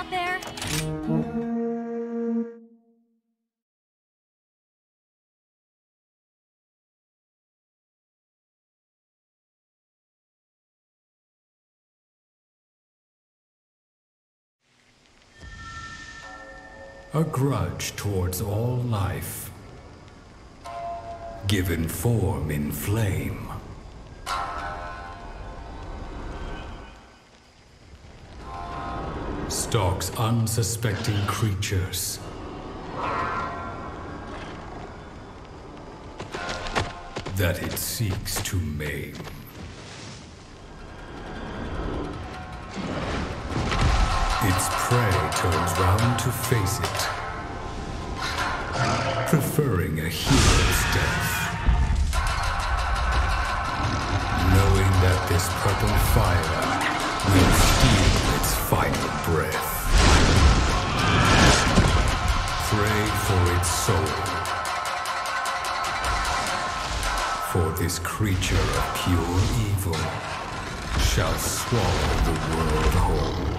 out there? A grudge towards all life, given form in flame. Stalks unsuspecting creatures. That it seeks to maim. Its prey turns round to face it, preferring a hero's death. Knowing that this purple fire will steal its final breath. Pray for its soul. For this creature of pure evil shall swallow the world whole.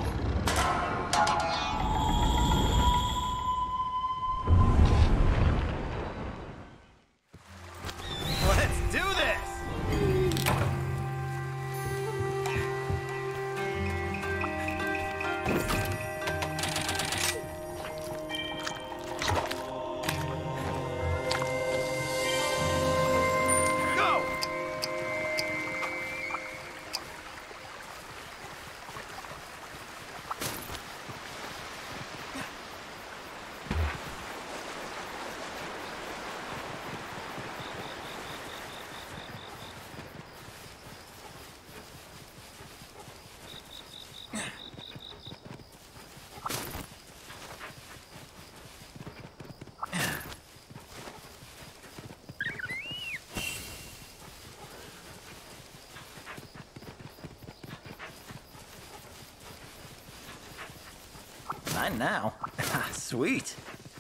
Mine now. Sweet.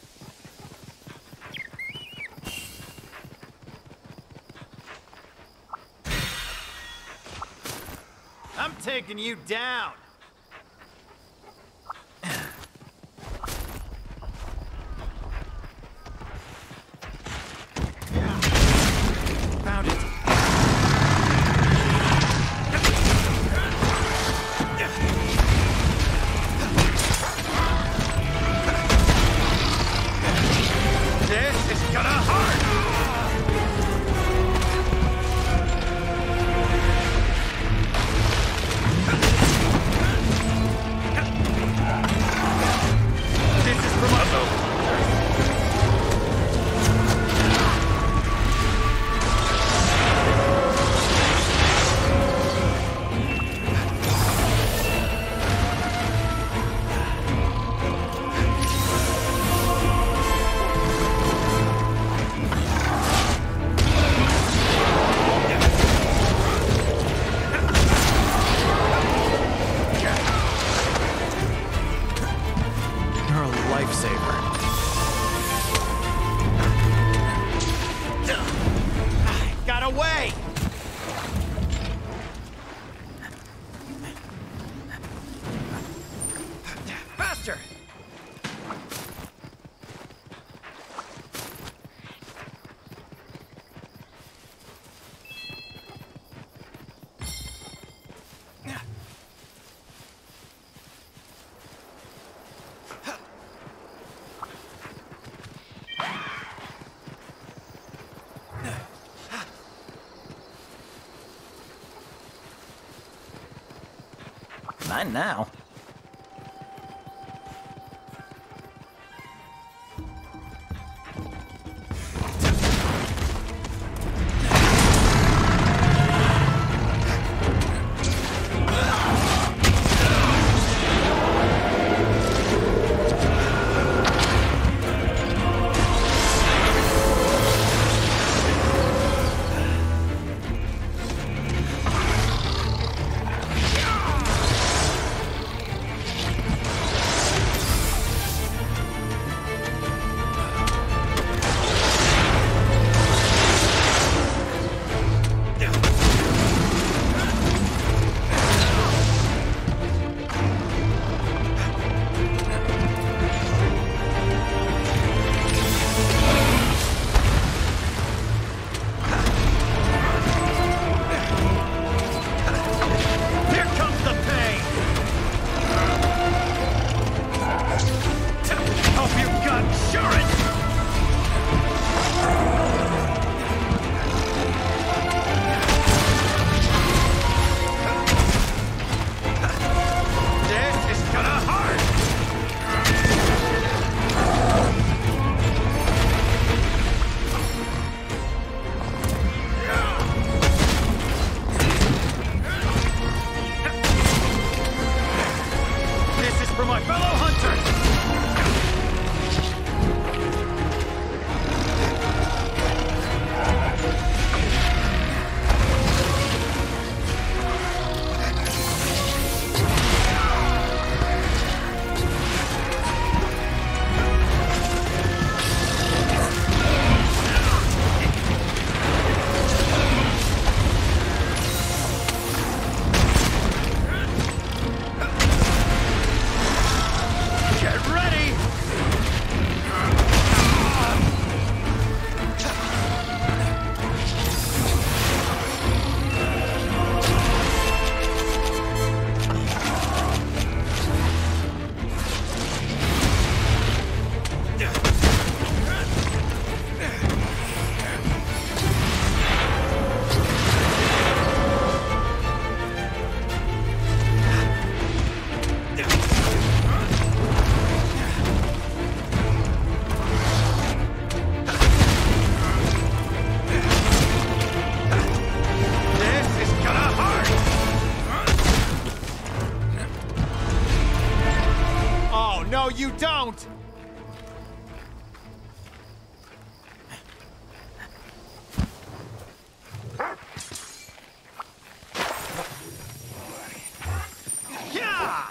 I'm taking you down. Found it. This is gonna hurt! This is from us. You're a lifesaver. Got away! Faster! Mine now. you don't! Yeah!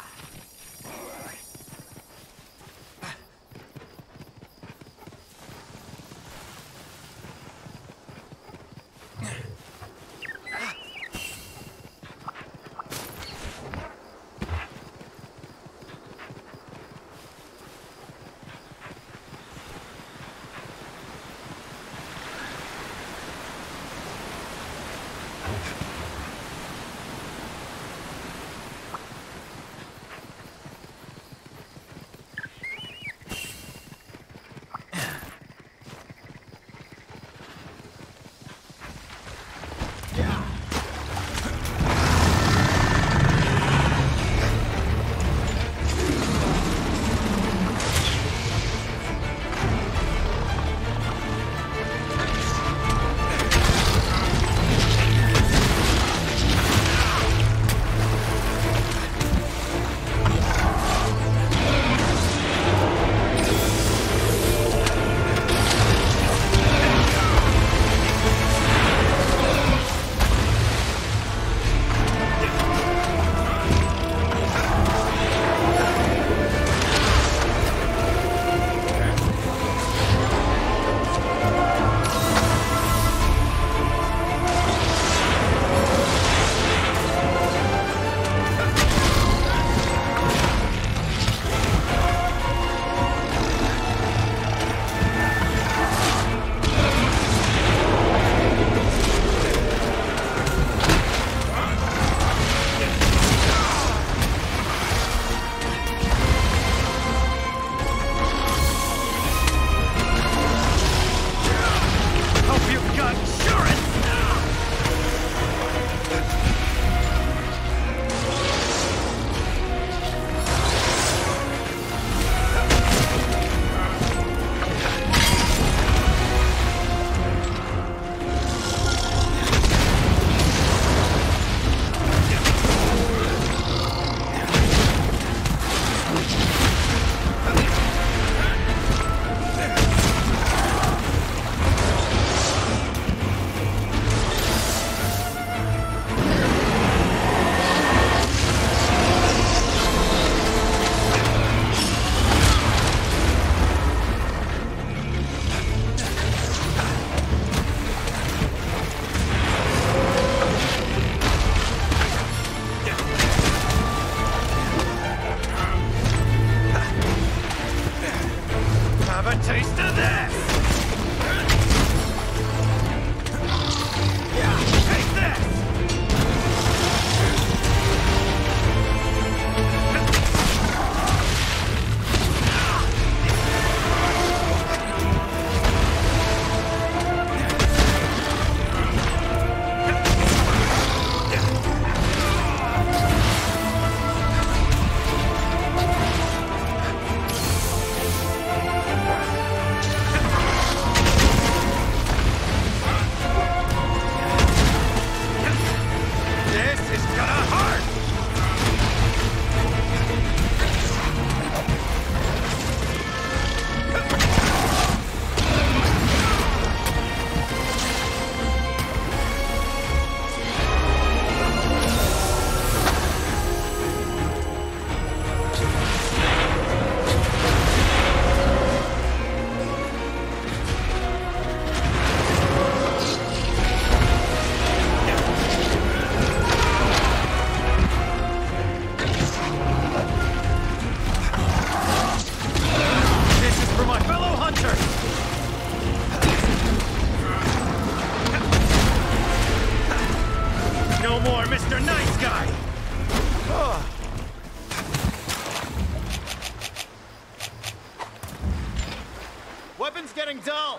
Weapon's getting dull.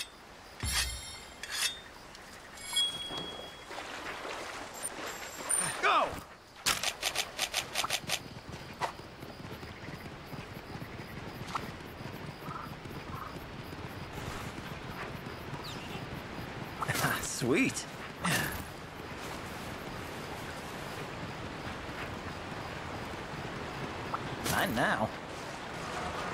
Go! Sweet. Mine now.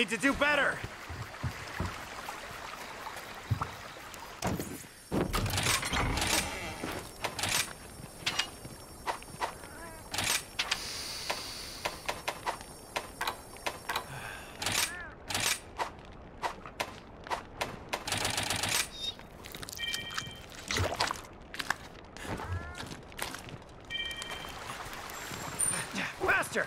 need to do better. Faster!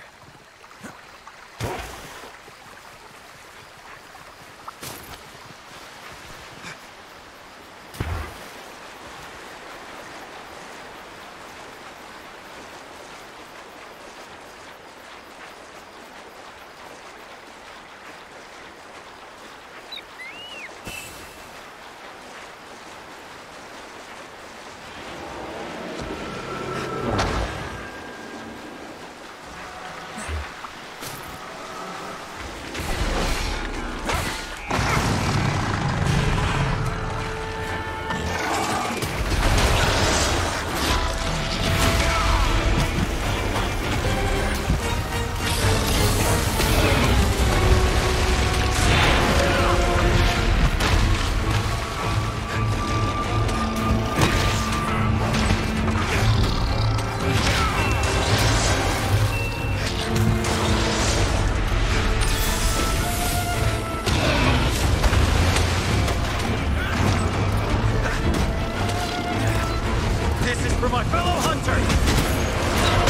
For my fellow hunters!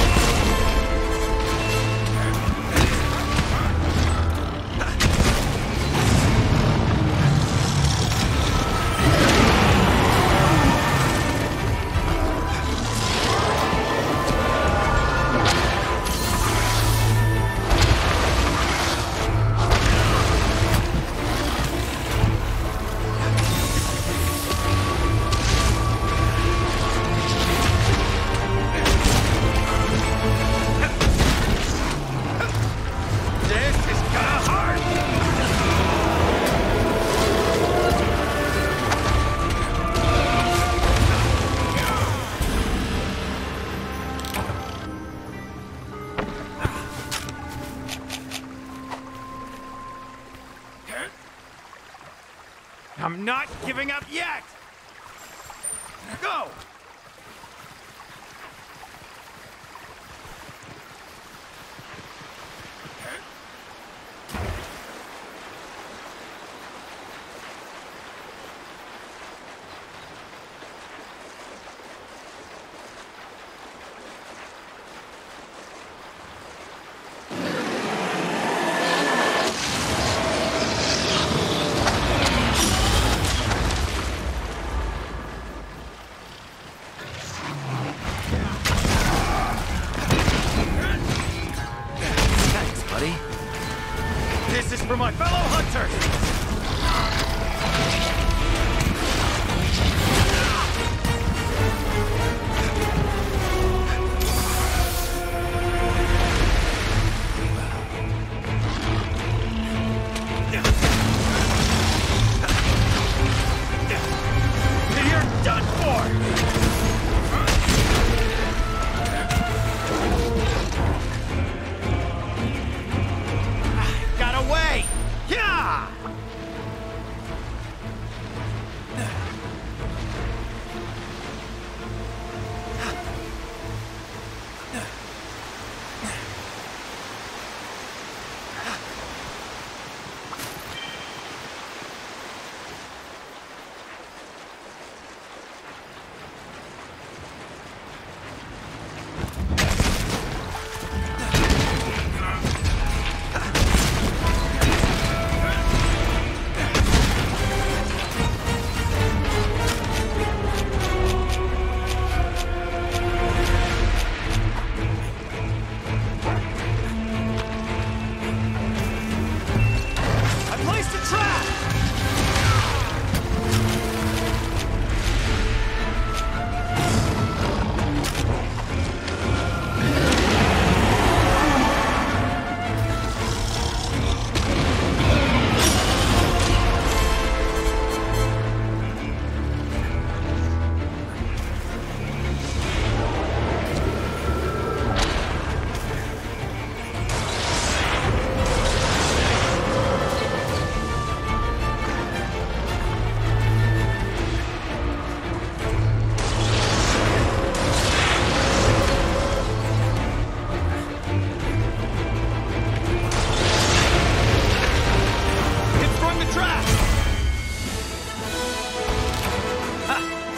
I'm not giving up yet! Go!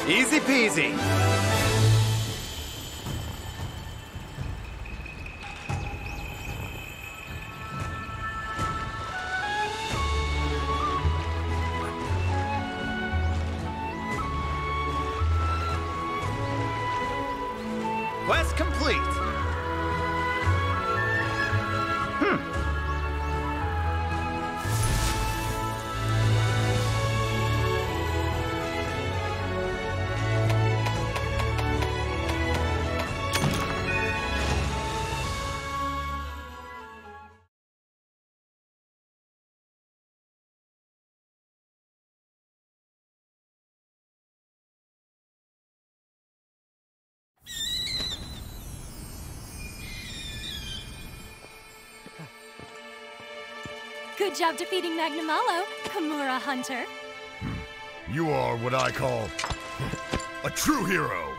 Easy peasy. Quest complete. Good job defeating Magnamalo, Kimura Hunter. You are what I call a true hero.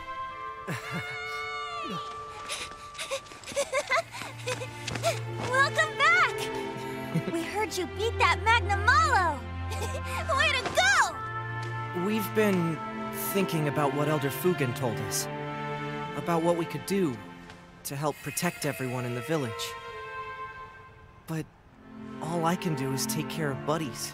Welcome back! We heard you beat that Magnamalo! Way to go! We've been thinking about what Elder Fugen told us. About what we could do to help protect everyone in the village. But all I can do is take care of buddies.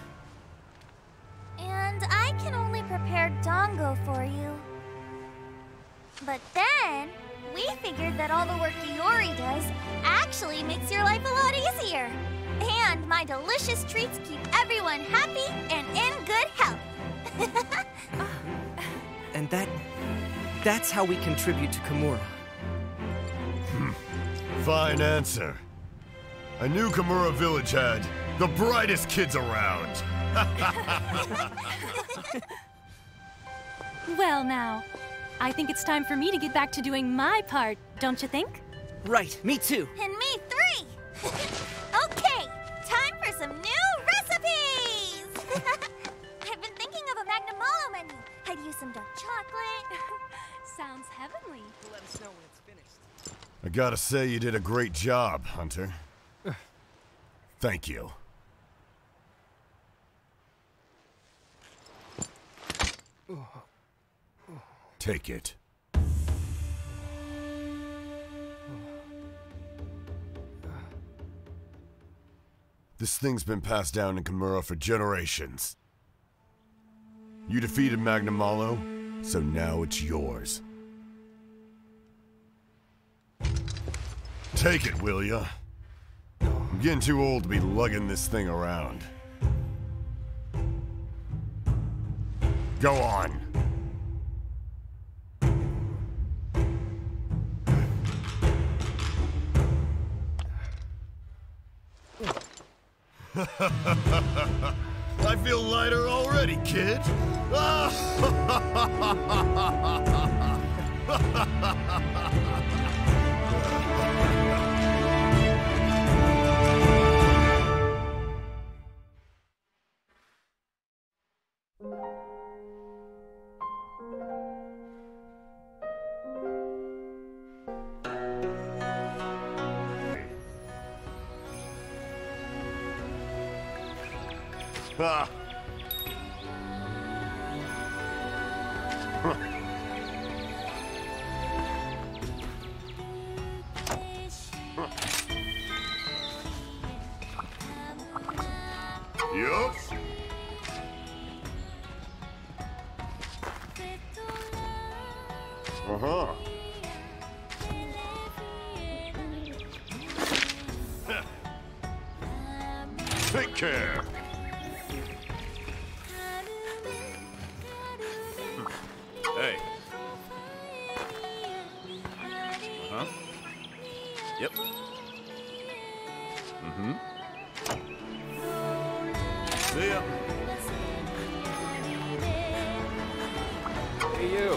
And I can only prepare Dango for you. But then, we figured that all the work Iori does actually makes your life a lot easier. And my delicious treats keep everyone happy and in good health. And that's how we contribute to Kimura. Fine answer. I knew Kimura Village had the brightest kids around. Well now, I think it's time for me to get back to doing my part, don't you think? Right, me too. And me three! Okay, time for some new recipes! I've been thinking of a Magnamalo menu. I'd use some dark chocolate. Sounds heavenly. Let us know when it's finished. I gotta say, you did a great job, Hunter. Thank you. Take it. This thing's been passed down in Kimura for generations. You defeated Magnamalo, so now it's yours. Take it, will ya? I'm getting too old to be lugging this thing around. Go on. I feel lighter already, kid. Ah. Yup. Uh-huh. Take care. Hey. Uh-huh. Yep. Mm-hmm. See ya. Hey, you.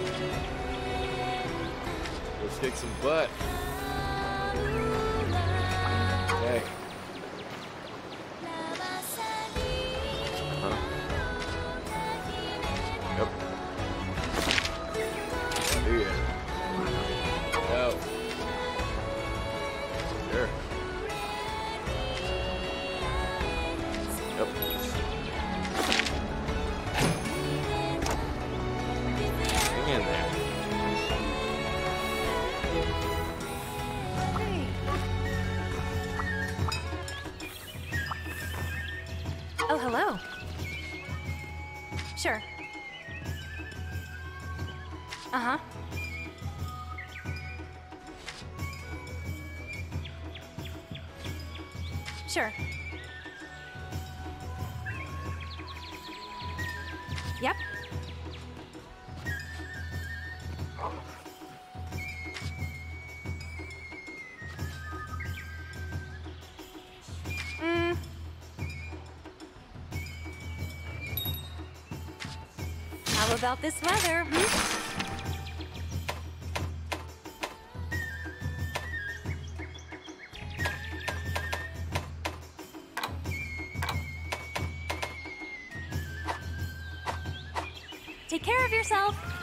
Let's kick some butt. Hey. Huh? Yep. Yeah. Oh. Sure. Yep. Sure. Uh-huh. Sure. Yep. How about this weather, Take care of yourself.